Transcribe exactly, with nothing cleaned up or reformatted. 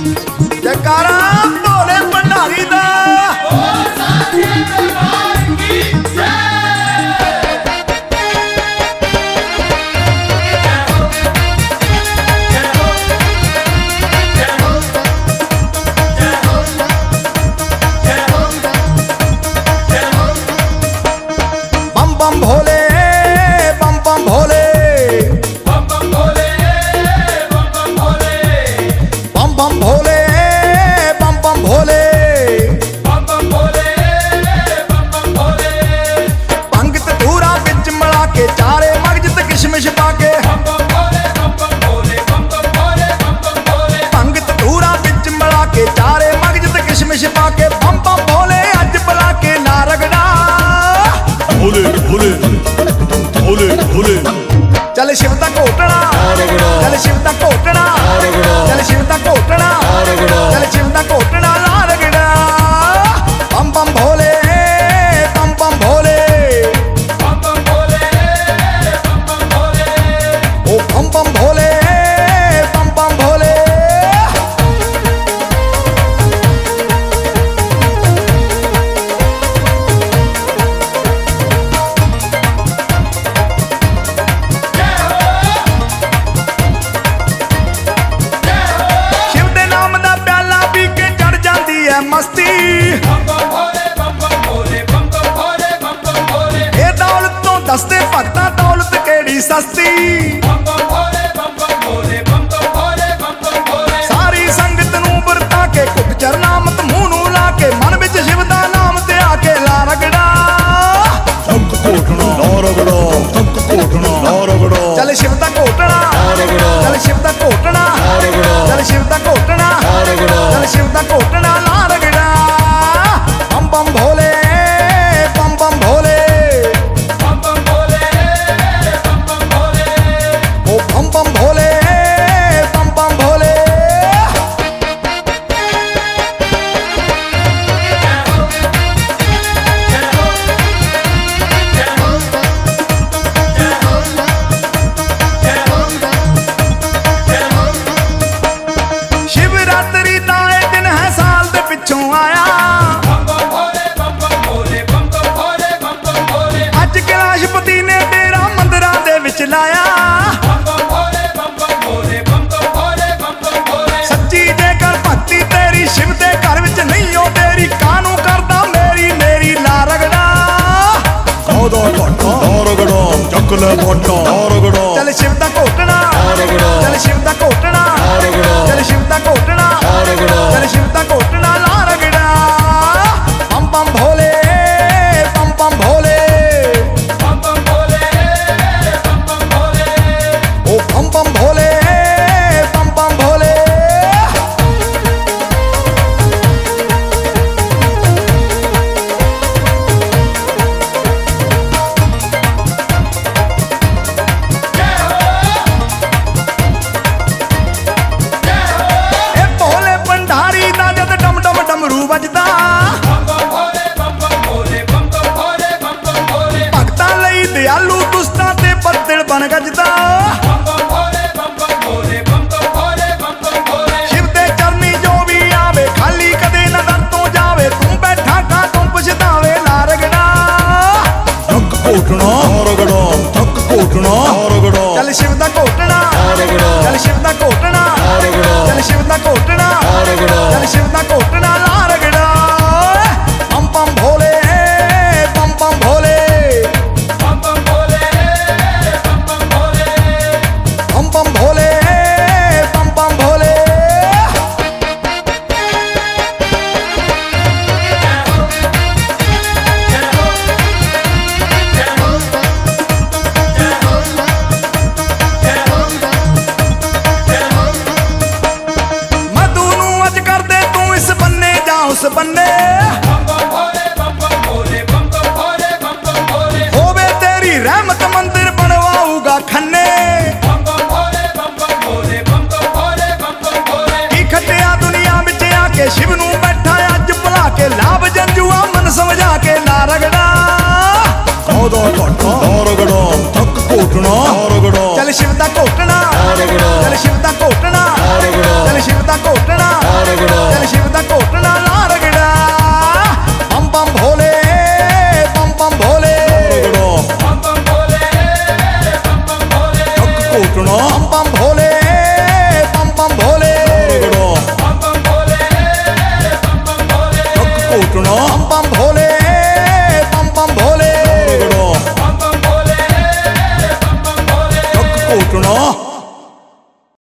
जयकारा भोले भंडारी दा। बम बम भोले बम बम भोले बम बम भोले बम बम भोले बम बम भोले बम बम भोले बम बम भोले बम बम भोले पंगत धूरा बिच मिला के चारे मगज ते किशमिश पाके बम बम भोले बम बम भोले बम बम भोले बम बम भोले पंगत धूरा बिच मिला के चारे मगज ते किशमिश पाके बम बम भोले अज बुला के ना रगड़ा भोले भोले भोले भोले चल शिव दा घोटना चल शिव दा घोटना चल शिव दा घोटना चल शिव दा घोटना ला रगड़ा बम बम भोले बम बम भोले बम बम भोले बम बम भोले ओ बम बम भोले बम बम भोले मस्ती बम बम भोले बम बम भोले बम बम भोले बम बम भोले ए दौलत तो दसते भगता दौलत केड़ी सस्ती बम बम भोले बम बम भोले बम बम भोले बम बम भोले सारी संगत नू वरता के कुट चरनामत मुंह नू ला के मन विच शिव दा नाम ते आके ला रगड़ा धक घोटना ला रगड़ा धक घोटना ला रगड़ा चल शिव दा घोटना चल शिव दा घोटना चल शिव दा घोटना चल शिव दा घोटना ला रगड़ा बम बम भोले बम बम भोले बम बम भोले बम बम भोले ओ बम बम भोले बम बम भोले शिवरात्रि दा दिन है साल दे पिछों आया बम बम भोले बम बम भोले बम बम भोले बम बम भोले अज कैलाशपति ने डेरा मंदिरां दे विच लाया बम बम भोले बम बम भोले बम बम भोले बम बम भोले सच्ची जेकर भक्ति तेरी शिव दे घर विच नहीं हो तेरी कानू करदा मेरी मेरी ला रगड़ा सौदा घोटा ला रगड़ा चक ले घोटा ला रगड़ा चल शिव दा घोटना चल शिव दा घोटना चल शिव दा घोटना चल शिव दा घोटना ला रगड़ा बम बम भोले बम बम भोले बम बम भोले बम बम भोले ओ बम बम भोले बम बम भोले डमरू बजदा बम बम भोले बम बम भोले बम बम भोले बम बम भोले भगतां लई दयालु दुस्तां ते बदल बन गजदा बम बम भोले बम बम भोले बम बम भोले बम बम भोले शिव दे चरनी जो भी आवे खाली कदे ना दर तो जावे तू बैठा का तू पछतावे ला रगड़ा धक घोटना रगड़ा धक घोटना रगड़ा चल शिव दा घोटना चल शिव दा घोटना चल शिव दा घोटना चल शिव दा घोटना ला रगड़ा बम बम भोले बम बम भोले बम बम भोले बम बम भोले बम बम भोले बम बम भोले मधु नू अज कर दे तू इस बन्ने जा उस बन्ने बम बम भोले बम बम भोले बम बम भोले बम बम भोले होवे तेरी रहमत मंदिर बनवाऊगा खन्ने बम बम भोले बम बम भोले बम बम भोले बम बम भोले की खटिया दुनिया विच आके शिव नू बैठा अज भुला के लाभ जंजुआ मन समझा के ला रगड़ा सौदा घोटा ला रगड़ा धक घोटना रगड़ा चल शिव दा घोटना चल शिव दा घोटना चल शिव दा घोटना कोटना बम बम भोले बम बम भोले बम बम भोले बम बम भोले कोटना बम बम भोले